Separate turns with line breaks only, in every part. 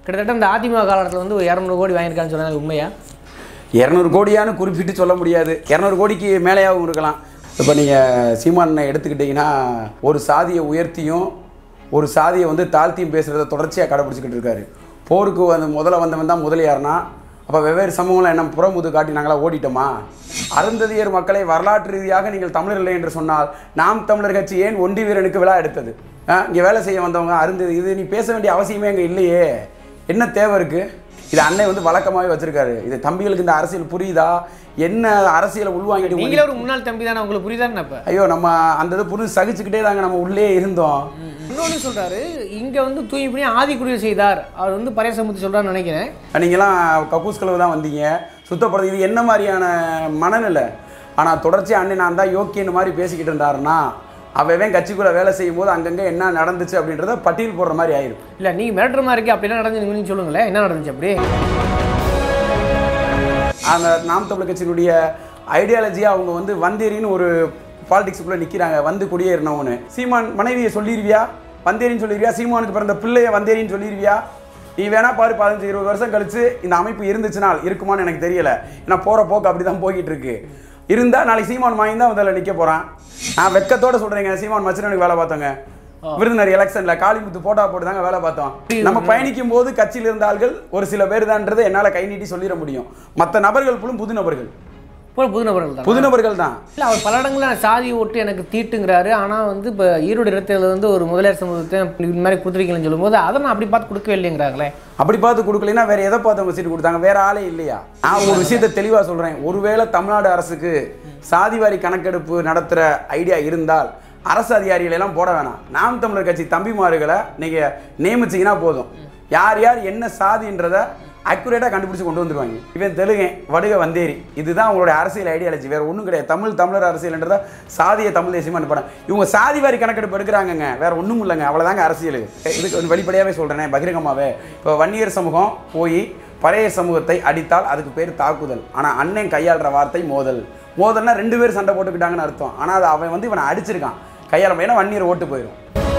கிட்டத்தட்ட இந்த அதிமுக காலத்தில் வந்து 200 கோடி வாங்கியிருக்கான்னு சொன்னாங்க, உண்மையா?
200 கோடியான்னு குறிப்பிட்டு சொல்ல முடியாது, 200 கோடிக்கு மேலேயாகவும் இருக்கலாம். இப்போ நீங்கள் சீமானை எடுத்துக்கிட்டிங்கன்னா ஒரு சாதியை உயர்த்தியும் ஒரு சாதியை வந்து தாழ்த்தியும் பேசுகிறத தொடர்ச்சியாக கடைப்பிடிச்சிக்கிட்டு இருக்காரு. போருக்கு முதல்ல வந்தவன் தான் முதலியார்னா, அப்போ வெவ்வேறு சமூகங்களை என்ன புறமுது காட்டி நாங்களாம் ஓடிட்டோமா? அருந்ததியர் மக்களை வரலாற்று ரீதியாக நீங்கள் தமிழர் இல்லை என்று சொன்னால் நாம் தமிழர் கட்சி ஏன் ஒண்டி வீரனுக்கு விழா எடுத்தது? இங்கே வேலை செய்ய வந்தவங்க அருந்ததி, இது நீ பேச வேண்டிய அவசியமே அங்கே இல்லையே, என்ன தேவை இருக்குது? இது அன்னை வந்து வழக்கமாகவே வச்சிருக்காரு. இது தம்பிகளுக்கு இந்த அரசியல் புரியுதா? என்ன அரசியலை உள்வாங்கிட்டு
நீங்களே ஒரு முன்னாள் தம்பி தானே, உங்களுக்கு புரியுதான்னு? அப்போ
ஐயோ நம்ம அந்த இது புரிஞ்சு சகிச்சுக்கிட்டே தாங்க நம்ம உள்ளே இருந்தோம்.
இன்னொன்று சொல்கிறாரு, இங்கே வந்து தூய்மை ஆதிக்குடியில் செய்தார், அவர் வந்து பழைய சமூகத்தை சொல்கிறான்னு நினைக்கிறேன்.
நீங்களாம் கக்கூஸ் கலவு தான் வந்தீங்க சுத்தப்படுறது, இது என்ன மாதிரியான மனநிலை? ஆனால் தொடர்ச்சியாக அண்ணன் நான் தான் யோக்கியன்னு மாதிரி பேசிக்கிட்டு இருந்தாருன்னா அவன் கட்சிக்குள்ளே வேலை செய்யும் போது அங்கங்கே என்ன நடந்துச்சு அப்படின்றத பட்டியல் போடுற மாதிரி ஆயிரும்.
இல்லை நீங்கள் மிரட்டுற மாதிரி இருக்கு, அப்படிலாம் நடந்துச்சு நீங்கள் சொல்லுங்களேன், என்ன நடந்துச்சு அப்படி?
அந்த நாம் தமிழர் கட்சியினுடைய ஐடியாலஜியாக அவங்க வந்து வந்தேரின்னு ஒரு பாலிடிக்ஸுக்குள்ளே நிற்கிறாங்க. வந்து குடியேறினவனு சீமான் மனைவியை சொல்லிடுவியா வந்தேரின்னு சொல்லிடுவியா? சீமானுக்கு பிறந்த பிள்ளைய வந்தேரின்னு சொல்லிடுவியா? நீ வேணா பாரு, 15-20 வருஷம் கழிச்சு இந்த அமைப்பு இருந்துச்சுனால் இருக்குமான்னு எனக்கு தெரியல. ஏன்னா போகிற போக்கு அப்படி தான் போய்கிட்டு இருக்கு. இருந்தால் நாளைக்கு சீமான் வாங்கி தான் முதல்ல நிற்க போகிறான். நான் வெக்கத்தோட சொல்கிறேங்க, சீமான் மச்சினனுக்கு வேலை பார்த்தோங்க. விருதுநர் எலெக்ஷனில் காளிமுத்து போட்டா போட்டு தாங்க வேலை பார்த்தோம். நம்ம பயணிக்கும் போது கட்சியில் இருந்த ஆள்கள் ஒரு சில பேர் தான்ன்றதை என்னால் கை நீட்டி சொல்லிட முடியும். மற்ற நபர்கள் புலும் புது நபர்கள், புது நபர்கள் தான்.
இல்லை, அவர் பல இடங்களில் சாதி ஓட்டு எனக்கு தீட்டுங்கிறாரு. ஆனால் வந்து இப்போ ஈரோடு இடத்துல வந்து ஒரு முதலியார் சமூகத்தை இந்த மாதிரி கொடுத்துருக்கீங்கன்னு சொல்லும்போது அதை நான் அப்படி பார்த்து கொடுக்கவே இல்லைங்கிறாங்களே. அப்படி
பார்த்து கொடுக்கலைன்னா வேற எதை பார்த்து அவங்க சீட்டு கொடுத்தாங்க? வேற ஆளே இல்லையா? நான் ஒரு விஷயத்தை தெளிவாக சொல்கிறேன். ஒருவேளை தமிழ்நாடு அரசுக்கு சாதிவாரி கணக்கெடுப்பு நடத்துகிற ஐடியா இருந்தால் அரசு அதிகாரிகளை எல்லாம் போட வேணாம். நாம் தமிழர் கட்சி தம்பிமார்களை நீங்கள் நியமிச்சிங்கன்னா போதும். யார் யார் என்ன சாதின்றதை அக்யூரேட்டாக கண்டுபிடிச்சி கொண்டு வந்துடுவாங்க. இவன் தெலுங்கன் வடுக வந்தேரி, இதுதான் அவங்களுடைய அரசியல் ஐடியாலஜி, வேறு ஒன்றும் கிடையாது. தமிழர் அரசியல்ன்றத சாதியை தமிழ் தேசியமாக அனுப்பணும். இவங்க சாதிவாரி கணக்கெடுப்பு எடுக்கிறாங்கங்க, வேறு ஒன்றும் இல்லைங்க, அவ்வளோதாங்க அரசியல். இதுக்கு வந்து வெளிப்படையாகவே சொல்கிறேனே, பகிரங்கமாகவே. இப்போ வன்னியர் சமூகம் போய் பறையர் சமூகத்தை அடித்தால் அதுக்கு பேர் தாக்குதல். ஆனால் அண்ணன் கையாளுற வார்த்தை மோதல். மோதல்னா 2 பேர் சண்டை போட்டுக்கிட்டாங்கன்னு அர்த்தம். ஆனால் அது அவன் வந்து இவனை அடிச்சிருக்கான், கையாள ஏன்னா வன்னியர் ஓட்டு போயிடும்.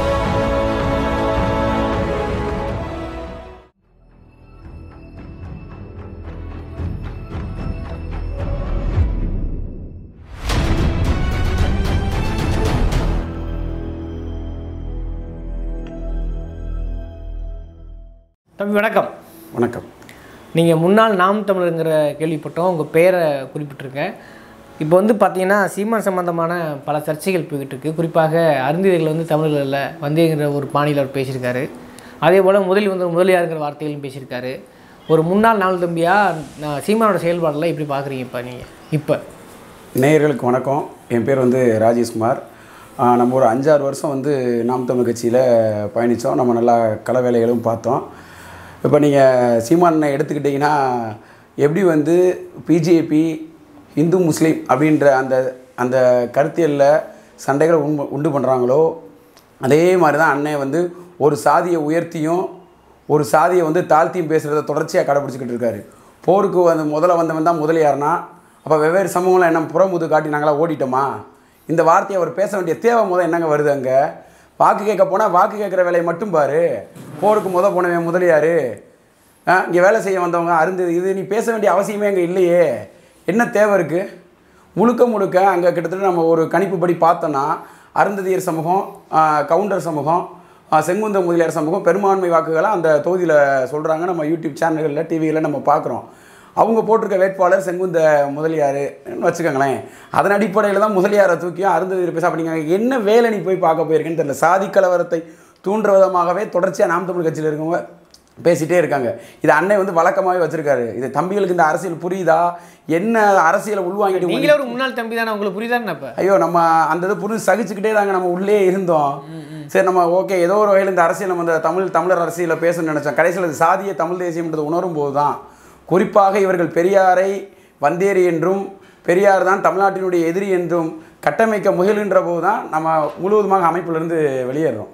தம்பி வணக்கம்.
வணக்கம்.
நீங்கள் முன்னாள் நாம் தமிழருங்கிற கேள்விப்பட்டோம், உங்கள் பேரை குறிப்பிட்டிருக்கேன். இப்போ வந்து பார்த்தீங்கன்னா சீமான் சம்பந்தமான பல சர்ச்சைகள் போய்கிட்டு இருக்குது. குறிப்பாக அருந்ததிகள் வந்து தமிழர்களில் வந்தேங்கிற ஒரு பாணியில் அவர் பேசியிருக்காரு. அதே போல் முதலியாருங்கிற வார்த்தைகளும் பேசியிருக்காரு. ஒரு முன்னாள் நாள் தம்பியாக சீமானோட செயல்பாடெல்லாம் எப்படி பார்க்குறீங்க இப்போ நீங்கள்? இப்போ
நேயர்களுக்கு வணக்கம். என் பேர் வந்து ராஜேஷ்குமார். நம்ம ஒரு 5-6 வருஷம் வந்து நாம் தமிழ் கட்சியில் பயணித்தோம். நம்ம நல்லா கள வேலைகளும் பார்த்தோம். இப்போ நீங்கள் சீமானை எடுத்துக்கிட்டிங்கன்னா எப்படி வந்து பிஜேபி இந்து முஸ்லீம் அப்படின்ற அந்த கருத்தியலில் சண்டைகளை உண்டு பண்ணுறாங்களோ அதே மாதிரி தான் அண்ணன் வந்து ஒரு சாதியை உயர்த்தியும் ஒரு சாதியை வந்து தாழ்த்தியும் பேசுகிறத தொடர்ச்சியாக கடைப்பிடிச்சிக்கிட்டு இருக்காரு. போருக்கு முதல்ல வந்தவன் தான் முதலியார்னா, அப்போ வெவ்வேறு சமூகங்களை என்ன புறமுது காட்டி நாங்களாம் ஓடிட்டோமா? இந்த வார்த்தையை அவர் பேச வேண்டிய தேவை என்னங்க வருது? அங்கே வாக்கு கேட்க போனால் வாக்கு கேட்குற வேலையை மட்டும் பாரு. போருக்கு போனவன் முதலியார், இங்கே வேலை செய்ய வந்தவங்க அருந்ததி, இது நீ பேச வேண்டிய அவசியமே அங்கே இல்லையே, என்ன தேவை இருக்குது? முழுக்க அங்கே கிட்டத்தட்ட நம்ம ஒரு கணிப்புப்படி பார்த்தோன்னா அருந்ததியர் சமூகம், கவுண்டர் சமூகம், செங்குந்த முதலியார் சமூகம் பெரும்பான்மை வாக்குகளை அந்த தொகுதியில் சொல்கிறாங்க. நம்ம யூடியூப் சேனல்களில் டிவியில் நம்ம பார்க்குறோம். அவங்க போட்டிருக்க வேட்பாளர் செங்குந்த முதலியார்னு வச்சுக்கோங்களேன். அதன் அடிப்படையில் தான் முதலியாரை தூக்கியும் அருந்ததியர் பேச அப்படிங்க. என்ன வேலை நீ போய் பார்க்க போயிருக்கேன்னு தெரியல. சாதி கலவரத்தை தூண்டுற விதமாகவே தொடர்ச்சியாக நாம் தமிழ் கட்சியில் இருக்கவங்க பேசிகிட்டே இருக்காங்க. இது அன்னை வந்து வழக்கமாகவே வச்சிருக்காரு. இது தம்பிகளுக்கு இந்த அரசியல் புரியுதா? என்ன அரசியலை உள்வாங்கிட்டு
நீங்களே ஒரு முன்னாள் தம்பி தானே, உங்களுக்கு புரியுதான்னு? அப்போ
ஐயோ நம்ம அந்த இது புரிஞ்சு சகிச்சுக்கிட்டே தாங்க நம்ம உள்ளே இருந்தோம். சரி நம்ம ஓகே ஏதோ ஒரு வகையில் இந்த அரசியல் நம்ம இந்த தமிழர் அரசியலை பேசணும்னு நினச்சோம். கடைசியில் அது சாதிய தமிழ் தேசியம்ன்றது உணரும் போது தான், குறிப்பாக இவர்கள் பெரியாரை வந்தேரி என்றும் பெரியார் தான் தமிழ்நாட்டினுடைய எதிரி என்றும் கட்டமைக்க முயல்கின்ற போது தான் நம்ம முழுவதுமாக அமைப்பிலிருந்து வெளியேறோம்.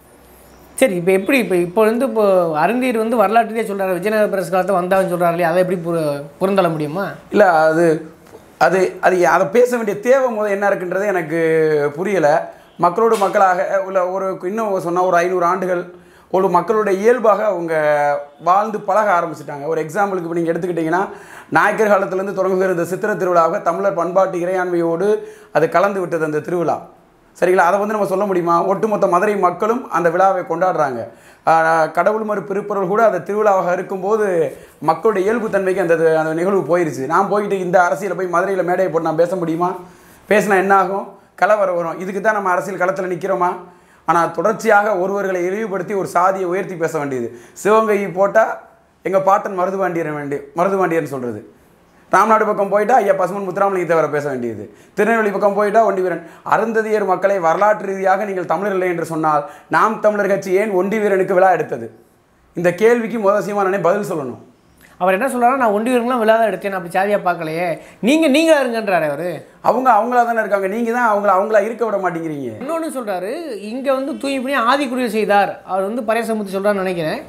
சரி, இப்போ எப்படி இப்போ வந்து இப்போ அருந்தீர் வந்து வரலாற்றிலே சொல்கிறாரு, விஜயநகர பிரஸ் காலத்தை வந்தான்னு சொல்கிறாரு இல்லையா, அதை எப்படி புரிந்தள்ள முடியுமா?
இல்லை அதை பேச வேண்டிய தேவை என்ன இருக்குன்றது எனக்கு புரியலை. மக்களோடு மக்களாக உள்ள இன்னும் சொன்னால் ஒரு 500 ஆண்டுகள் ஒரு மக்களுடைய இயல்பாக அவங்க வாழ்ந்து பழக ஆரம்பிச்சிட்டாங்க. ஒரு எக்ஸாம்பிளுக்கு இப்போ நீங்கள் எடுத்துக்கிட்டிங்கன்னா நாயக்கர் காலத்திலேருந்து தொடங்குகிற இந்த சித்திரை திருவிழாவை தமிழர் பண்பாட்டு இறையாண்மையோடு அது கலந்து விட்டது அந்த திருவிழா. சரிங்களா? அதை வந்து நம்ம சொல்ல முடியுமா? ஒட்டுமொத்த மதுரை மக்களும் அந்த விழாவை கொண்டாடுறாங்க. கடவுள் மறு பிறப்பொருள் கூட அந்த திருவிழாவாக இருக்கும்போது மக்களுடைய இயல்புத்தன்மைக்கு அந்த நிகழ்வு போயிடுச்சு. நான் போயிட்டு இந்த அரசியலை போய் மதுரையில் மேடையை போட்டு நான் பேச முடியுமா? பேசினா என்ன ஆகும்? கலவரம் வரும். இதுக்கு தான் நம்ம அரசியல் களத்தில் நிற்கிறோமா? ஆனால் தொடர்ச்சியாக ஒருவர்களை இழிவுபடுத்தி ஒரு சாதியை உயர்த்தி பேச வேண்டியது. சிவகங்கை போட்டால் எங்கள் பாட்டன் மருதுபாண்டியன் சொல்கிறது. ராம்நாடு பக்கம் போயிட்டா ஐயா பசுமன் முத்துராமலிங்கத்தை வர பேச வேண்டியது. திருநெல்வேலி பக்கம் போயிட்டா ஒண்டிவீரன். அருந்ததியர் மக்களை வரலாற்று ரீதியாக நீங்கள் தமிழர் இல்லை என்று சொன்னால் நாம் தமிழர் கட்சி ஏன் ஒண்டிவீரனுக்கு விழா எடுத்தது? இந்த கேள்விக்கு முதல் சீமானே பதில் சொல்லணும்.
அவர் என்ன சொல்கிறாருன்னா, நான் ஒண்டிவீரன்லாம் விழா தான் எடுத்தேன், அப்படி சாதியாக பார்க்கலையே, நீங்களா இருங்கன்றாரு அவர். அவங்களா தானே இருக்காங்க, நீங்கள் தான் அவங்களா இருக்க விட மாட்டேங்கிறீங்க.
இன்னொன்று
சொல்கிறாரு, இங்கே வந்து தூய்மை ஆதிக்குரியல் செய்தார், அவர் வந்து பரையசமுத்தி சொல்கிறான்னு நினைக்கிறேன்.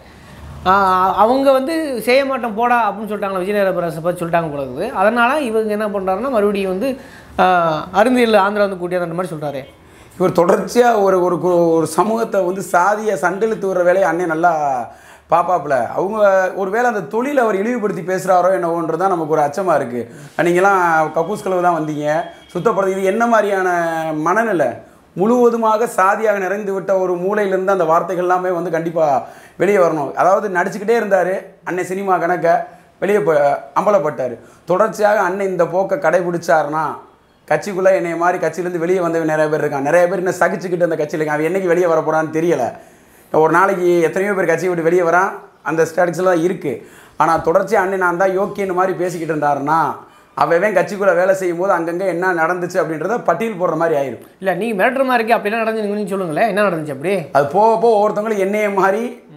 அவங்க வந்து செய்ய மாட்டோம் போடா அப்படின்னு சொல்லிட்டாங்களா, விஜயநகரபுரத்தை பற்றி சொல்லிட்டாங்க போலது. அதனால் இவங்க என்ன பண்ணுறாருன்னா மறுபடியும் வந்து அருந்தியில் ஆந்திரா வந்து கூட்டியார் அந்த மாதிரி சொல்கிறாரு.
இவர் தொடர்ச்சியாக ஒரு சமூகத்தை வந்து சாதியை சண்டெழுத்து வர வேலையை அண்ணே நல்லா பாப்பாப்பில். அவங்க ஒரு வேளை அந்த தொழிலை அவர் இழிவுபடுத்தி பேசுகிறாரோ என்னவோன்றது தான் நமக்கு ஒரு அச்சமாக இருக்குது. நீங்களாம் கக்கூஸ் கலவு தான் வந்தீங்க சுத்தப்படுறது. இது என்ன மாதிரியான மனநிலை? முழுவதுமாக சாதியாக நிறைந்து விட்ட ஒரு மூலையிலேருந்து அந்த வார்த்தைகள் எல்லாமே வந்து கண்டிப்பாக வெளியே வரணும். அதாவது நடிச்சுக்கிட்டே இருந்தார் அன்னை, சினிமா கணக்க வெளியே அம்பலப்பட்டார். தொடர்ச்சியாக அன்னை இந்த போக்கை கடைபிடிச்சாருன்னா கட்சிக்குள்ளே என்னை மாதிரி கட்சியிலேருந்து வெளியே வந்தவன் நிறைய பேர் இருக்கான். நிறைய பேர் இன்னும் சகிச்சுக்கிட்டு அந்த கட்சியில் இருக்கான். அவன் என்றைக்கு வெளியே வர போகிறான்னு தெரியலை. ஒரு நாளைக்கு எத்தனையோ பேர் கட்சியை விட்டு வெளியே வரான், அந்த ஸ்டாட்டிக்ஸ்லாம் இருக்குது. ஆனால் தொடர்ச்சியாக அன்னை நான் தான் யோக்கியன்னு மாதிரி பேசிக்கிட்டு இருந்தாருன்னா அவன் கட்சிக்குள்ளே வேலை செய்யும் போது அங்கங்கே என்ன நடந்துச்சு அப்படின்றத பட்டியல் போடுற மாதிரி ஆயிடும்.
இல்லை நீங்கள் மேட்ரு மாதிரி இருக்குது, அப்படிலாம் நடந்து நீங்கள் சொல்லுங்களேன், என்ன நடந்துச்சு அப்படி?
அது போக போக ஒவ்வொருத்தவங்களும் என்னைய மாதிரி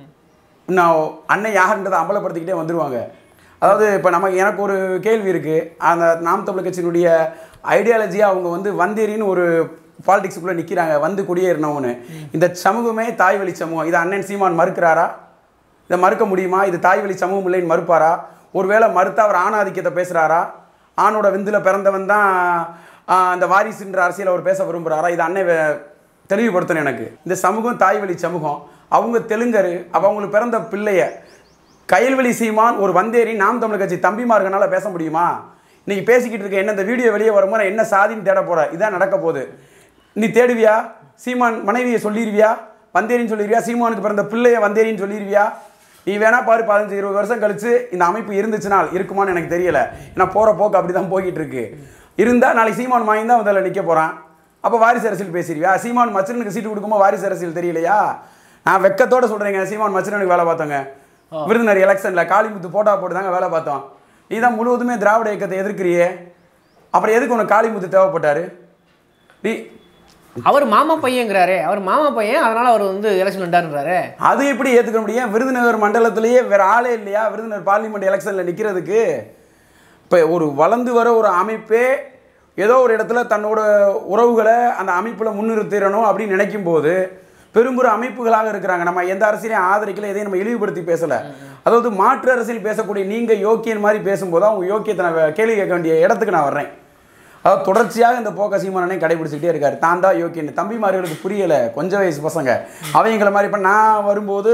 நான் அன்னை யாருன்றதை அம்பலப்படுத்திக்கிட்டே வந்துடுவாங்க. அதாவது இப்போ எனக்கு ஒரு கேள்வி இருக்குது. அந்த நாம் தமிழர் கட்சியினுடைய ஐடியாலஜியாக அவங்க வந்து வந்தேரின்னு ஒரு பாலிடிக்ஸுக்குள்ளே நிற்கிறாங்க, வந்து குடியேறினவனு. இந்த சமூகமே தாய் வழி சமூகம். இதை அண்ணன் சீமான் மறுக்கிறாரா? இதை மறுக்க முடியுமா? இது தாய் வழி சமூகம் இல்லைன்னு மறுப்பாரா? ஒருவேளை மறுத்தா அவர் ஆணாதிக்கத்தை பேசுகிறாரா? ஆணோட விந்தில் பிறந்தவன் தான் அந்த வாரிசுன்ற அரசியல் அவர் பேச விரும்புகிறாரா? இது அன்னை தெளிவுபடுத்தணும் எனக்கு. இந்த சமூகம் தாய் வழி சமூகம். அவங்க தெலுங்கரு. அவங்களுக்கு பிறந்த பிள்ளைய கயல்வெளி சீமான் ஒரு வந்தேரி நாம் தமிழர் கட்சி தம்பிமார்களால் பேச முடியுமா? இன்றைக்கி பேசிக்கிட்டு இருக்க என்ன, இந்த வீடியோ வெளியே வரும்போது என்ன சாதின்னு தேட போகிற? இதான் நடக்க போகுது. நீ தேடுவியா? சீமான் மனைவியை சொல்லிடுவியா வந்தேரின்னு சொல்லிடுவியா? சீமானுக்கு பிறந்த பிள்ளைய வந்தேரின்னு சொல்லிடுவியா? நீ வேணா பாரு, 15-20 வருஷம் கழிச்சு இந்த அமைப்பு இருந்துச்சுனால் இருக்குமான்னு எனக்கு தெரியலை. ஏன்னா போகிற போக்கு அப்படி தான் போய்கிட்டு இருக்கு. இருந்தால் நாளைக்கு சீமான் வாங்கி தான் முதல்ல நிற்க போகிறான். அப்போ வாரிசு அரசியல் பேசிடுவியா? சீமான் மச்சனுக்கு சீட்டு கொடுக்கும்போது வாரிசு அரசியல் தெரியலையா? நான் வெக்கத்தோடு சொல்கிறேங்க, சீமான் மச்சனுக்கு வேலை பார்த்தோங்க. விருதுநகர் எலெக்ஷனில் காளிமுத்து போட்டா போட்டு தாங்க வேலை பார்த்தோம். நீ தான் முழுவதுமே திராவிட இயக்கத்தை எதிர்க்கிறியே, அப்புறம் எதுக்கு உனக்கு காளிமுத்து தேவைப்பட்டார்? நீ
அவர் மாமா பையங்கிறாரு, அவர் மாமா பையன், அதனால் அவர் வந்து எலெக்ஷன் நின்றாருன்றாரு.
அது எப்படி ஏற்றுக்க முடியும்? விருதுநகர் மண்டலத்திலேயே வேறு ஆளே இல்லையா விருதுநகர் பார்லிமெண்ட் எலெக்ஷனில் நிற்கிறதுக்கு? இப்போ ஒரு வளர்ந்து வர ஒரு அமைப்பே ஏதோ ஒரு இடத்துல தன்னோட உறவுகளை அந்த அமைப்பில் முன்னிறுத்திடணும் அப்படின்னு நினைக்கும் போது பெரும்பெரும் அமைப்புகளாக இருக்கிறாங்க. நம்ம எந்த அரசியலையும் ஆதரிக்கல, எதையும் நம்ம இழிவுபடுத்தி பேசலை. அதாவது மாற்று அரசியல் பேசக்கூடிய நீங்கள் யோக்கியன் மாதிரி பேசும்போது அவங்க யோக்கியத்தை நான் கேள்வி கேட்க வேண்டிய இடத்துக்கு நான் வர்றேன். அதாவது தொடர்ச்சியாக இந்த போக்க சீமானே கடைபிடிச்சிக்கிட்டே இருக்காரு. தான் தான் யோக்கியன்னு. தம்பிமார்களுக்கு புரியலை, கொஞ்சம் வயசு பசங்க அவங்களை மாதிரி. இப்போ நான் வரும்போது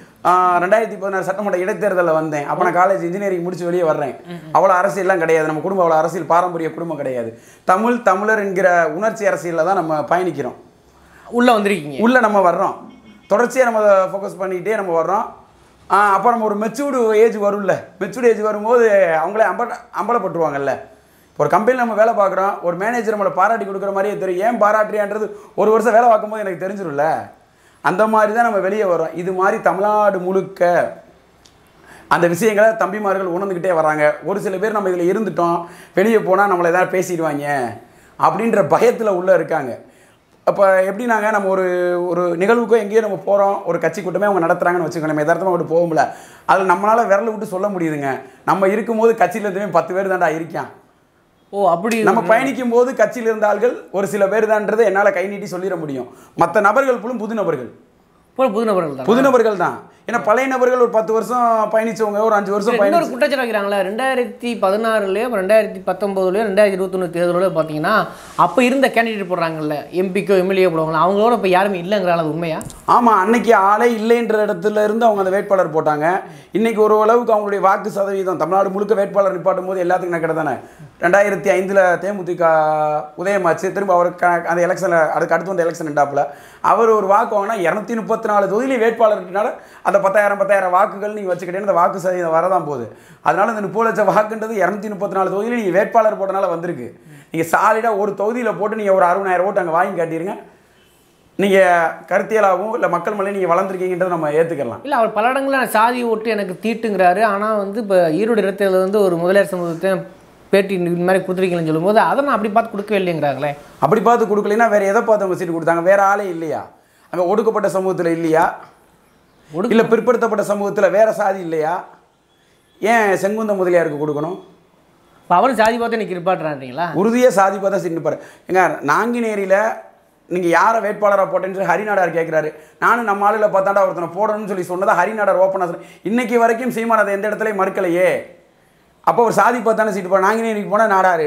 2016 சட்டமன்ற இடைத்தேர்தலில் வந்தேன். அப்போ நான் காலேஜ் இன்ஜினியரிங் முடிச்சு வெளியே வர்றேன். அவ்வளோ அரசியல்லாம் கிடையாது, நம்ம குடும்பம் அவ்வளோ அரசியல் பாரம்பரிய குடும்பம் கிடையாது. தமிழர் என்கிற உணர்ச்சி அரசியலில் தான் நம்ம பயணிக்கிறோம்.
உள்ளே வந்திருக்கீங்க, உள்ளே
நம்ம வர்றோம். தொடர்ச்சியாக நம்ம ஃபோக்கஸ் பண்ணிக்கிட்டே நம்ம வர்றோம். அப்போ நம்ம ஒரு மெச்சூர்டு ஏஜ் வரும்ல, மெச்சூர்டு ஏஜ் வரும்போது அவங்களே அம்பலப்பட்டுருவாங்கல்ல. ஒரு கம்பெனியில் நம்ம வேலை பார்க்குறோம், ஒரு மேனேஜர் நம்மளை பாராட்டி கொடுக்குற மாதிரியே தெரியும். ஏன் பாராட்டுறியான்றது ஒரு வருஷம் வேலை பார்க்கும்போது எனக்கு தெரிஞ்சிடும்ல. அந்த மாதிரி தான் நம்ம வெளியே வரோம். இது மாதிரி தமிழ்நாடு முழுக்க அந்த விஷயங்களை தம்பிமார்கள் உணர்ந்துக்கிட்டே வராங்க. ஒரு சில பேர் நம்ம இதில் இருந்துட்டோம், வெளியே போனால் நம்மளை எதாவது பேசிடுவாங்க அப்படின்ற பயத்தில் உள்ளே இருக்காங்க. அப்போ எப்படின்னாங்க, நம்ம ஒரு நிகழ்வுக்கோ எங்கேயோ நம்ம போகிறோம், ஒரு கட்சி கூட்டமே அவங்க நடத்துகிறாங்கன்னு வச்சுக்கோங்க, நம்ம எதார்த்தமாக விட்டு போகும்ல. அதில் நம்மளால் விரல விட்டு சொல்ல முடியுதுங்க, நம்ம இருக்கும்போது கட்சியில் இருந்துமே 10 பேர் தான்டா இருக்கான்.
அப்படி
நம்ம பயணிக்கும் போது கட்சியில் இருந்த ஆள்கள் ஒரு சில பேர் தான்ன்றதை என்னால் கை நீட்டி சொல்லிட முடியும். மற்ற நபர்கள் புது நபர்கள்.
இப்போ புது நபர்கள் தான்.
புது நபர்கள் தான். ஏன்னா பழைய நபர்கள் ஒரு 10 வருஷம் பயணிச்சவங்க, ஒரு 5 வருஷம்
இன்னொரு குற்றச்சாட்டு வைக்கிறாங்களா, 2016லயோ 2019லயோ 2021 தேர்தலோட பார்த்தீங்கன்னா அப்போ இருந்த கேண்டிடேட் போடுறாங்கல்ல, எம்பிக்கோ எம்எல்ஏ போடுவாங்களா, அவங்களோட இப்போ யாருமே இல்லைங்கிறால, அது உண்மையா?
ஆமாம், அன்னைக்கு ஆளே இல்லைன்ற இடத்துல இருந்து அவங்க அந்த வேட்பாளர் போட்டாங்க. இன்னைக்கு ஒரு அளவுக்கு அவங்களுடைய வாக்கு சதவீதம் தமிழ்நாடு முழுக்க வேட்பாளர் நிப்பாட்டும் போது எல்லாத்துக்கும் நக்கட தானே. 2005 தேமுதிக உதயமாச்சு, திரும்ப அவருக்கு அந்த எலெக்ஷனில் அதுக்கு அடுத்து வந்த எலெக்ஷன் நின்றாப்புல அவர் ஒரு வாக்கு வாங்கினா 234 தொகுதியிலே வேட்பாளர்னால அந்த 10,000 வாக்குகள் நீங்கள் வச்சுக்கிட்டே அந்த வாக்கு சதவீதம் வரதான் போகுது. அதனால் இந்த 30 லட்சம் வாக்குன்றது 234 தொகுதியில் நீங்கள் வேட்பாளர் போட்டனால வந்திருக்கு. நீங்கள் சாலிடாக ஒரு தொகுதியில் போட்டு நீங்கள் ஒரு 60,000 ஓட்டு அங்கே வாங்கி காட்டிடுங்க, நீங்கள் கருத்தியலாகவும் இல்லை மக்கள் மேலே நீங்கள் வளர்ந்துருக்கீங்கன்றதை நம்ம ஏற்றுக்கலாம்.
இல்லை, அவர் பல இடங்களில் சாதி ஓட்டு எனக்கு தீட்டுங்கிறாரு. ஆனால் வந்து இப்போ ஈரோடு இடத்துல வந்து ஒரு முதலியார் சமூகத்தை பேட்டி இந்த மாதிரி கொடுத்துருக்கீங்கன்னு சொல்லும்போது அதை நான் அப்படி பார்த்து கொடுக்கவே இல்லைங்கிறாங்களே.
அப்படி பார்த்து கொடுக்கலைன்னா வேறு எதை பார்த்து அவங்க சீட்டு கொடுத்தாங்க? வேறு ஆளே இல்லையா அங்கே? ஒடுக்கப்பட்ட சமூகத்தில் இல்லையா? இல்லை பிற்படுத்தப்பட்ட சமூகத்தில் வேறு சாதி இல்லையா? ஏன் செங்குந்த முதலியாருக்கு கொடுக்கணும்?
இப்போ அவரும் சாதி பார்த்து இன்றைக்கி நிற்பாட்டுறான்றீங்களா? உறுதியாக
சாதி பார்த்தா சீட்டு நிற்பாரு. எங்க நாங்குநேரியில் நீங்கள் யாரை வேட்பாளராக போட்டேன்னு சொல்லி ஹரிநாடார் கேட்குறாரு. நானும் நம்ம ஆளுல பார்த்தாண்டா ஒருத்தனை போடணும்னு சொல்லி சொன்னதா ஹரிநாடார் ஓப்பனாக சொன்னேன். இன்றைக்கி வரைக்கும் சீமான் அதை எந்த இடத்துலையும் மறுக்கலையே. அப்போ ஒரு சாதி பார்த்தானே சீட்டு போட. நாங்குநேரிக்கு போனால் நாடாரு,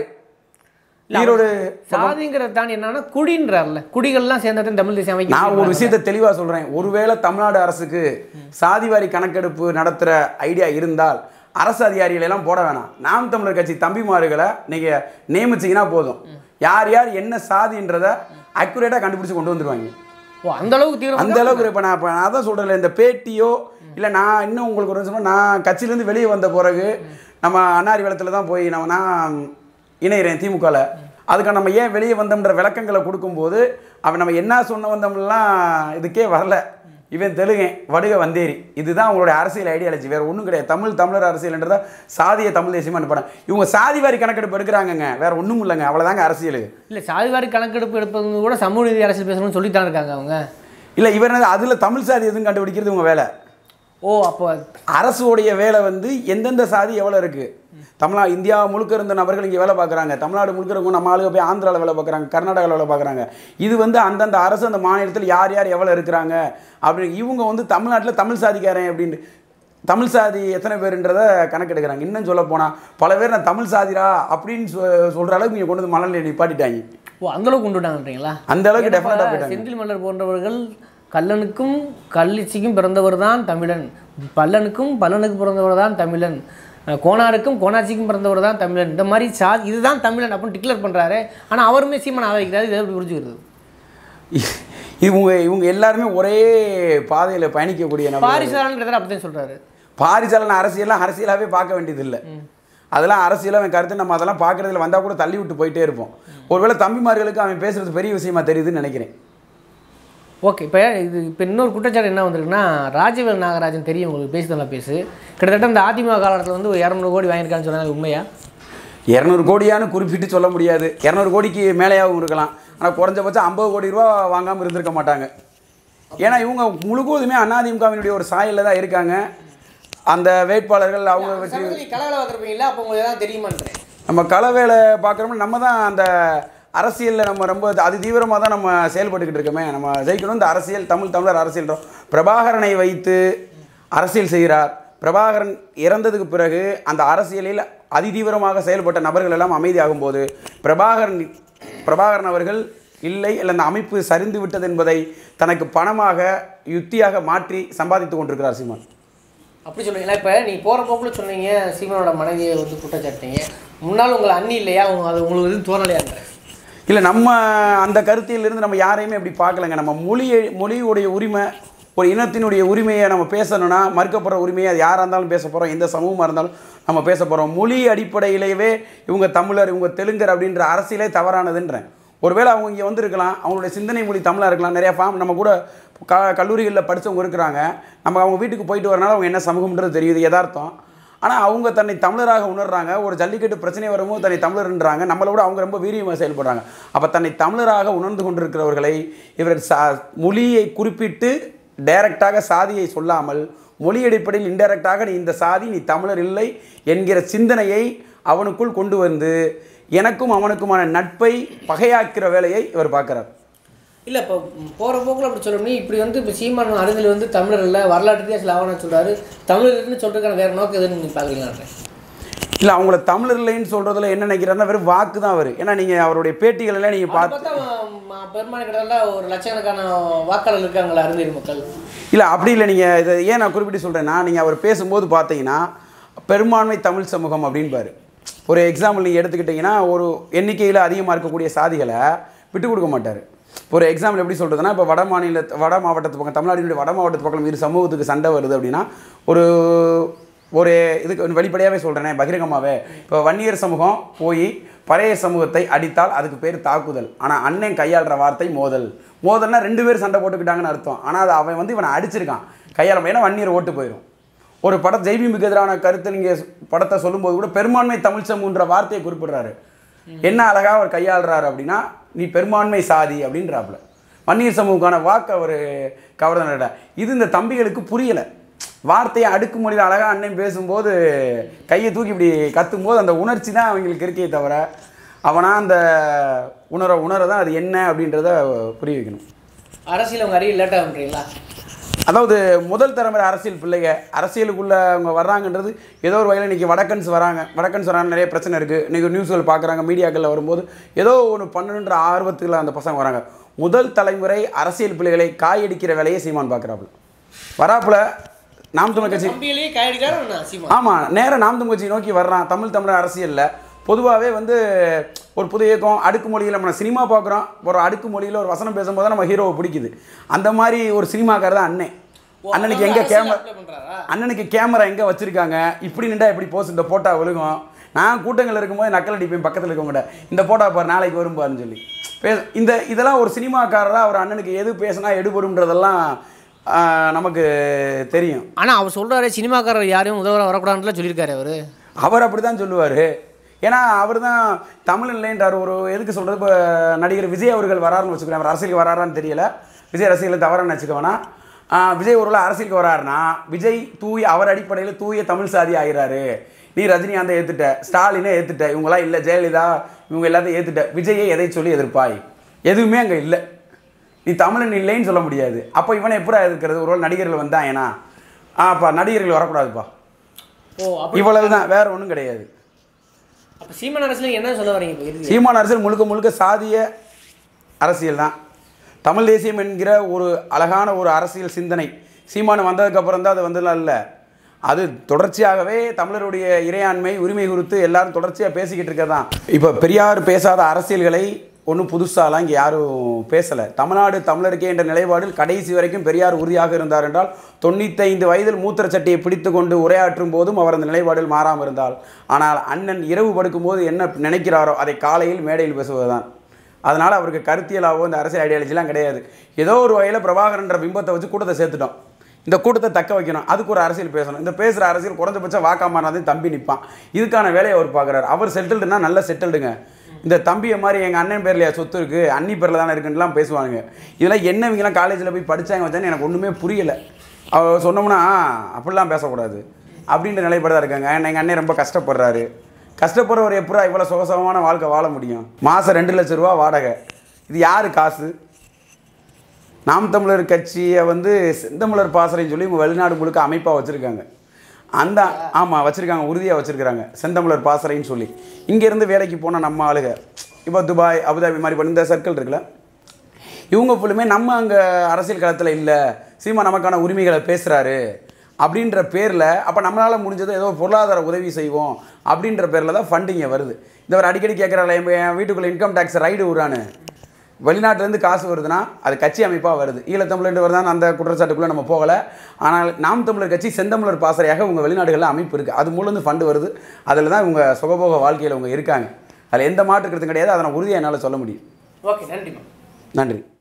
ஈரோடு
சாதிங்கிறத தாண்டி என்னன்னா குடின்றார்ல, குடிகள்லாம் சேர்ந்தது தமிழ் தேசியம் அமைக்க.
நான் ஒரு விஷயத்தை தெளிவாக சொல்கிறேன். ஒருவேளை தமிழ்நாடு அரசுக்கு சாதிவாரி கணக்கெடுப்பு நடத்துகிற ஐடியா இருந்தால் அரசு அதிகாரிகளை எல்லாம் போட வேணாம். நாம் தமிழர் கட்சி தம்பிமார்களை நீங்கள் நியமிச்சிங்கன்னா போதும், யார் யார் என்ன சாதின்றதை அக்யூரேட்டாக கண்டுபிடிச்சி கொண்டு வந்துடுவாங்க.
அந்த அளவுக்கு தீவிரம்,
அந்த அளவுக்கு. இப்போ நான் அதான் சொல்கிறேன், இந்த பேட்டியோ இல்லை நான் இன்னும் உங்களுக்கு ஒரு சொன்னால், நான் கட்சியிலேருந்து வெளியே வந்த பிறகு நம்ம அன்னாரி வளத்தில் தான் போய் நான் இணைகிறேன் திமுகவில். அதுக்காக நம்ம ஏன் வெளியே வந்தோம்ன்ற விளக்கங்களை கொடுக்கும்போது அவன் நம்ம என்ன சொன்ன வந்தோம்லாம் இதுக்கே வரல. இவன் தெலுங்கன் வடுக வந்தேரி, இதுதான் அவங்களுடைய அரசியல் ஐடியாலஜி, வேறு ஒன்றும் கிடையாது. தமிழர் அரசியல்ன்றதா சாதிய தமிழ் தேசியமாக அனுப்பினாங்க. இவங்க சாதிவாரி கணக்கெடுப்பு எடுக்கிறாங்கங்க, வேறு ஒன்றும் இல்லைங்க, அவ்வளோதாங்க அரசியல். இல்லை,
சாதிவாரி கணக்கெடுப்பு எடுப்பது கூட சமூக நீதி அரசியல் பேசணும்னு சொல்லித்தான் இருக்காங்க அவங்க.
இல்லை, இவர் அதில் தமிழ் சாதி எதுவும் கண்டுபிடிக்கிறது உங்கள் வேலை.
அப்போ
அரசுடைய வேலை வந்து எந்தெந்த சாதி எவ்வளோ இருக்குது. இந்தியா முழுக்க இருந்த நபர்கள் இங்கே வேலை பார்க்குறாங்க. தமிழ்நாடு முழுக்க இருக்கவங்க நம்ம ஆளுங்க போய் ஆந்திராவில் வேலை பார்க்குறாங்க, கர்நாடகாவில் வேலை பார்க்குறாங்க. இது வந்து அந்தந்த அரசு அந்த மாநிலத்தில் யார் யார் எவ்வளோ இருக்கிறாங்க அப்படின்னு இவங்க வந்து தமிழ்நாட்டில் தமிழ் சாதிக்காரன் அப்படின்னு தமிழ் சாதி எத்தனை பேருன்றதை கணக்கெடுக்கிறாங்க. இன்னும் சொல்ல போனால் பல பேர் நான் தமிழ் சாதிரா அப்படின்னு சொல்கிற அளவுக்கு நீங்கள் கொண்டு வந்து மணல் நிப்பாட்டிட்டாங்க.
அந்தளவுக்கு கொண்டு விட்டாங்கன்றீங்களா?
அந்த அளவுக்கு டெஃபினட்டாக போயிட்டாங்க.
செந்தில் மலர் போன்றவர்கள் கல்லனுக்கும் கல்லிச்சிக்கும் பிறந்தவர் தான் தமிழன், பல்லனுக்கும் பல்லனுக்கு பிறந்தவர் தான் தமிழன், கோனாருக்கும் கோனாட்சிக்கும் பிறந்தவர் தான் தமிழன், இந்த மாதிரி இதுதான் தமிழன் அப்படின்னு டிக்ளேர் பண்ணுறாரு. ஆனால் அவருமே சீமான் ஆதரிக்கிறாரு. இதை எப்படி புரிஞ்சுக்கிறது?
இவங்க எல்லாருமே ஒரே பாதையில் பயணிக்கக்கூடிய
பாரிசாலன்றதை அப்படி தான் சொல்கிறாரு.
பாரிசாலன் அரசியலாகவே பார்க்க வேண்டியதில்லை. அதெல்லாம் அரசியலாக அவன் கருத்து நம்ம அதெல்லாம் பார்க்குறதுல வந்தால் கூட தள்ளி விட்டு போயிட்டே இருப்போம். ஒருவேளை தம்பிமார்களுக்கு அவன் பேசுகிறது பெரிய விஷயமா தெரியுதுன்னு நினைக்கிறேன்.
ஓகே, இப்போ இன்னொரு குற்றச்சாட்டு என்ன வந்திருக்குன்னா, ராஜவேல் நாகராஜன் தெரியும் உங்களுக்கு, பேசுதெல்லாம் கிட்டத்தட்ட இந்த அதிமுக காலத்தில் வந்து 200 கோடி வாங்கியிருக்கான்னு சொன்னாங்க, உண்மையா?
200 கோடியானு குறிப்பிட்டு சொல்ல முடியாது. 200 கோடிக்கு மேலேயாகவும் இருக்கலாம். ஆனால் குறைஞ்சபட்சம் 50 கோடி ரூபா வாங்காமல் இருந்திருக்க மாட்டாங்க. ஏன்னா இவங்க முழுவதுமே அதிமுகவினுடைய ஒரு சாயலில் தான் இருக்காங்க. அந்த வேட்பாளர்கள் அவங்க வச்சு
கலவேலை பார்த்துருப்பீங்களா? அப்போ உங்களுக்கு தான் தெரியுமான்றேன்.
நம்ம களவேலை பார்க்குறோம்னா நம்ம தான் அந்த அரசியலில் நம்ம ரொம்ப அதிதீவிரமாக தான் நம்ம செயல்பட்டுக்கிட்டு இருக்கோமே. நம்ம ஜெயிக்கணும் இந்த அரசியல், தமிழர் அரசியல். பிரபாகரனை வைத்து அரசியல் செய்கிறார். பிரபாகரன் இறந்ததுக்கு பிறகு அந்த அரசியலில் அதிதீவிரமாக செயல்பட்ட நபர்கள் எல்லாம் அமைதியாகும் போது பிரபாகரன் அவர்கள் இல்லை அந்த அமைப்பு சரிந்து விட்டது என்பதை தனக்கு பணமாக யுக்தியாக மாற்றி சம்பாதித்து கொண்டிருக்கிறார் சீமான்.
அப்படி சொல்லுவீங்களா? இப்போ நீ போகிற போக்கில் சொன்னீங்க சீமானோட மனைவியை வந்து குற்றச்சாட்டிங்க. முன்னால் உங்களை அண்ணி இல்லையா, அது உங்களுக்கு எதுவும் தோணலையான்ற?
இல்லை, நம்ம அந்த கருத்திலிருந்து நம்ம யாரையுமே அப்படி பார்க்கலங்க. நம்ம மொழியுடைய உரிமை, ஒரு இனத்தினுடைய உரிமையை நம்ம பேசணும்னா மறுக்கப்படுற உரிமையை அது யாராக இருந்தாலும் பேச போகிறோம், எந்த சமூகமாக இருந்தாலும் நம்ம பேச போகிறோம். மொழி அடிப்படையிலேயே இவங்க தமிழர், இவங்க தெலுங்கர் அப்படின்ற அரசியலே தவறானதுன்றேன். ஒருவேளை அவங்க இங்கே வந்துருக்கலாம், அவங்களுடைய சிந்தனை மொழி தமிழாக இருக்கலாம். நிறையா நம்ம கூட கல்லூரிகளில் படித்தவங்க இருக்கிறாங்க. நம்ம அவங்க வீட்டுக்கு போயிட்டு வரனால அவங்க என்ன சமூகம்ன்றது தெரியுது, யதார்த்தம். ஆனால் அவங்க தன்னை தமிழராக உணர்றாங்க. ஒரு ஜல்லிக்கட்டு பிரச்சனை வரும்போது தன்னை தமிழர்ன்றாங்க. நம்மளோட அவங்க ரொம்ப வீரியமாக செயல்படுறாங்க. அப்போ தன்னை தமிழராக உணர்ந்து கொண்டிருக்கிறவர்களை இவர் மொழியை குறிப்பிட்டு டைரக்டாக சாதியை சொல்லாமல் மொழி அடிப்படையில் இன்டைரக்டாக நீ இந்த சாதி, நீ தமிழர் இல்லை என்கிற சிந்தனையை அவனுக்குள் கொண்டு வந்து எனக்கும் அவனுக்குமான நட்பை பகையாக்கிற வேலையை இவர் பார்க்குறார்.
இல்லை இப்போ போகிற போக்கில் அப்படி சொல்லணும். இப்படி வந்து இப்போ சீமான் அறிஞர் வந்து தமிழரில் வரலாற்றுலேயே சில ஆவணம் சொல்கிறாரு. தமிழர்னு சொல்கிறதுக்கான வேறு நோக்கம் எதுன்னு நீங்கள் பார்க்குறீங்களான்றேன்.
இல்லை அவங்கள தமிழர் இல்லைன்னு சொல்கிறதுல என்ன நினைக்கிறாருன்னா வெறும் வாக்கு தான் அவர். ஏன்னா நீங்கள் அவருடைய பேட்டிகளெல்லாம் நீங்கள் பார்த்தா
பெரும்பான்மை கிட்டத்தட்ட ஒரு லட்சக்கணக்கான வாக்காளர் இருக்காங்களா அறிஞர் மக்கள்.
இல்லை அப்படி இல்லை. நீங்கள் இதை ஏன் நான் குறிப்பிட்டு சொல்கிறேன்னா, நீங்கள் அவர் பேசும்போது பார்த்தீங்கன்னா பெரும்பான்மை தமிழ் சமூகம் அப்படின்பாரு. ஒரு எக்ஸாம்பிள் நீங்கள் எடுத்துக்கிட்டிங்கன்னா ஒரு எண்ணிக்கையில் அதிகமாக இருக்கக்கூடிய சாதிகளை விட்டு கொடுக்க மாட்டார். ஒரு எக்ஸாம்பிள் எப்படி சொல்கிறதுனா, இப்போ வட மாவட்டத்து பக்கம் தமிழ்நாட்டினுடைய வட மாவட்டத்து பக்கம் இரு சமூகத்துக்கு சண்டை வருது அப்படின்னா ஒரு இதுக்கு வெளிப்படையாகவே சொல்கிறேனே, பகிரங்கமாகவே இப்போ வன்னியர் சமூகம் போய் பழைய சமூகத்தை அடித்தால் அதுக்கு பேர் தாக்குதல். ஆனால் அண்ணன் கையாளுற வார்த்தை மோதல். மோதல்னா 2 பேர் சண்டை போட்டுக்கிட்டாங்கன்னு அர்த்தம். ஆனால் அது அவன் வந்து இவனை அடிச்சிருக்கான் கையாள, ஏன்னா வன்னியர் ஓட்டு போயிடும். ஒரு படம் ஜெய்பீமுக்கு எதிரான கருத்தை நீங்கள் படத்தை சொல்லும்போது கூட பெரும்பான்மை தமிழ் சமூகன்ற வார்த்தையை குறிப்பிடுறாரு. என்ன அழகாக அவர் கையாளுறாரு அப்படின்னா, நீ பெரும்பான்மை சாதி அப்படின்றாப்புல. வன்னியர் சமூகக்கான வாக்கு அவர் கவர்தனட. இது இந்த தம்பிகளுக்கு புரியலை. வார்த்தையை அடுக்குமொழியில் அழகாக அண்ணன் பேசும்போது கையை தூக்கி இப்படி கத்தும்போது அந்த உணர்ச்சி தான் அவங்களுக்கு இருக்கே தவிர, அவனா அந்த உணர தான் அது என்ன அப்படின்றத புரிய வைக்கணும்.
அரசியல் அவங்க அறிய லேட்டாக பண்ணுறீங்களா?
அதாவது முதல் தலைமுறை அரசியல் பிள்ளைங்க அரசியலுக்குள்ளே அவங்க வர்றாங்கன்றது ஏதோ ஒரு வகையில் இன்றைக்கி வடக்கன்ஸ் வராங்க நிறைய பிரச்சனை இருக்குது. இன்றைக்கி நியூஸ்கள் பார்க்குறாங்க, மீடியாக்களில் வரும்போது ஏதோ ஒன்று பண்ணணுன்ற ஆர்வத்தில் அந்த பசங்க வராங்க. முதல் தலைமுறை அரசியல் பிள்ளைகளை காயடிக்கிற வேலையை சீமான் பார்க்குறாப்புல. வராப்புல நாம் தமிழ் கட்சி ஆமாம் நேராக நாம் தமிழ் கட்சி நோக்கி வர்றான். தமிழ் அரசியலில் பொதுவாகவே வந்து ஒரு புது இயக்கம் அடுக்குமொழியில் நம்ம சினிமா பார்க்குறோம். ஒரு அடுக்குமொழியில் ஒரு வசனம் பேசும்போது நம்ம ஹீரோவை பிடிக்குது. அந்த மாதிரி ஒரு சினிமாக்காரர் தான் அண்ணன். அண்ணனுக்கு எங்கே அண்ணனுக்கு கேமரா எங்கே வச்சுருக்காங்க, இப்படி நின்றா எப்படி போஸ் இந்த போட்டா விழுகும். நான் கூட்டங்கள் இருக்கும்போது நக்கல் அடிப்பேன் பக்கத்தில் இருக்கவங்கள்ட, இந்த போட்டா பாரு நாளைக்கு வரும்பாருன்னு சொல்லி இதெல்லாம் ஒரு சினிமாக்காரராக அவர் அண்ணனுக்கு எது பேசினா எடுபடும்ன்றதெல்லாம் நமக்கு தெரியும்.
ஆனால் அவர் சொல்கிறாரு சினிமாக்காரர் யாரையும் உதவ வரக்கூடாதுன்னு சொல்லியிருக்காரு.
அவர் அப்படி தான் சொல்லுவார். ஏன்னா அவர் தான் தமிழ் இல்லைன்றார். ஒரு எதுக்கு சொல்கிறது, இப்போ நடிகர் விஜய் அவர்கள் வராருன்னு வச்சுக்கிறேன். அவர் அரசியலுக்கு வராரான்னு தெரியல, விஜய் ரசிகர்களை தவறான்னு வச்சுக்கோனா. விஜய் ஒருவேளை அரசியலுக்கு வராருன்னா விஜய் அவர் அடிப்படையில் தூய தமிழ் சாதி ஆகிறாரு. நீ ரஜினிகாந்தை ஏற்றுட்ட, ஸ்டாலினை ஏற்றுட்ட, இவங்களாம் இல்லை, ஜெயலலிதா இவங்க எல்லாத்தையும் ஏற்றுட்ட, விஜயை எதை சொல்லி எதிர்ப்பாய்? எதுவுமே அங்கே இல்லை. நீ தமிழன் இல்லைன்னு சொல்ல முடியாது. அப்போ இவனை எப்படா இருக்கிறது? ஒருவேளை நடிகர்கள் வந்தான் ஏன்னா அப்போ நடிகர்கள் வரக்கூடாதுப்பா. இவ்வளவு தான், வேற ஒன்றும் கிடையாது.
அப்போ சீமான் அரசியல் என்ன சொல்ல வரீங்க?
சீமான் அரசியல் முழுக்க சாதிய அரசியல் தான். தமிழ் தேசியம் என்கிற ஒரு அழகான ஒரு அரசியல் சிந்தனை சீமான் வந்ததுக்கப்புறம் தான் அது வந்ததுலாம் இல்லை. அது தொடர்ச்சியாகவே தமிழருடைய இறையாண்மை உரிமை குறித்து எல்லாரும் தொடர்ச்சியாக பேசிக்கிட்டு இருக்கதான். இப்போ பெரியார் பேசாத அரசியல்களை ஒன்றும் புதுசாலாம் இங்கே யாரும் பேசலை. தமிழ்நாடு தமிழருக்கே என்ற நிலைப்பாடில் கடைசி வரைக்கும் பெரியார் உறுதியாக இருந்தார் என்றால் 95 வயதில் மூத்திர சட்டியை பிடித்து கொண்டு உரையாற்றும் போதும் அவர் அந்த நிலைப்பாடில் மாறாமல் இருந்தால். ஆனால் அண்ணன் இரவு படுக்கும்போது என்ன நினைக்கிறாரோ அதை காலையில் மேடையில் பேசுவதுதான். அதனால் அவருக்கு கருத்தியலாவோ இந்த அரசியல் ஐடியாலஜிலாம் கிடையாது. ஏதோ ஒரு வகையில் பிரபாகரன்ற பிம்பத்தை வச்சு கூட்டத்தை சேர்த்துட்டோம். இந்த கூட்டத்தை தக்க வைக்கணும், அதுக்கு ஒரு அரசியல் பேசணும். இந்த பேசுகிற அரசியல் குறைஞ்சபட்சம் வாக்காமானது தம்பி நிற்பான். இதுக்கான வேலையை அவர் பார்க்குறாரு. அவர் செட்டில்டுனா நல்ல செட்டில்டுங்க. இந்த தம்பியை மாதிரி எங்கள் அண்ணன் பேர்லையா சொத்து இருக்குது, அண்ணி பேரில் தானே இருக்குன்னுலாம் பேசுவாங்க. இதெல்லாம் என்ன இவங்கெல்லாம் காலேஜில் போய் படித்தாங்க வச்சான்னு எனக்கு ஒன்றுமே புரியலை. அவர் சொன்னோம்னா அப்படிலாம் பேசக்கூடாது அப்படின்ற நிலைப்பாடு தான் இருக்காங்க. எங்கள் அண்ணன் ரொம்ப கஷ்டப்படுறாரு. கஷ்டப்படுறவர் எப்படா இவ்வளோ சுகசமான வாழ்க்கை வாழ முடியும்? மாதம் 2 லட்ச ரூபா வாடகை. இது யார் காசு? நாம் தமிழர் கட்சியை வந்து செந்தமிழர் பாசறைன்னு சொல்லி வெளிநாடு முழுக்க அமைப்பாக வச்சுருக்காங்க. அந்த ஆமாம் வச்சுருக்காங்க, உறுதியாக வச்சுருக்காங்க செந்தமிழர் பாசறைன்னு சொல்லி. இங்கேருந்து வேலைக்கு போனால் நம்ம ஆளுங்க இப்போ துபாய் அபுதாபி மாதிரி பண்ணி இந்த சர்க்கிள் இருக்குல்ல, இவங்க ஃபுல்லுமே நம்ம அங்கே அரசியல் களத்தில் இல்லை, சீமா நமக்கான உரிமைகளை பேசுகிறாரு அப்படின்ற பேரில் அப்போ நம்மளால் முடிஞ்சதை ஏதோ பொருளாதார உதவி செய்வோம் அப்படின்ற பேரில் தான் ஃபண்டிங்கை வருது. இந்த ஒரு அடிக்கடி கேட்குறாங்களே என் வீட்டுக்குள்ளே இன்கம் டேக்ஸ் ரைடு விடுறான்னு, வெளிநாட்டிலேருந்து காசு வருதுன்னா அது கட்சி அமைப்பாக வருது. ஈழத்தமிழர் வருதான் அந்த குற்றச்சாட்டுக்குள்ளே நம்ம போகலை. ஆனால் நாம் தமிழர் கட்சி செந்தமிழர் பாசறையாக உங்கள் வெளிநாடுகளில் அமைப்பு இருக்குது. அது மூலம் ஃபண்டு வருது. அதில் தான் இவங்க சுகபோக வாழ்க்கையில் இவங்க இருக்காங்க. அதில் எந்த மாற்று கருத்தும் கிடையாது. அதை நான் உறுதியாக என்னால் சொல்ல முடியும்.
ஓகே, நன்றி.
நன்றி.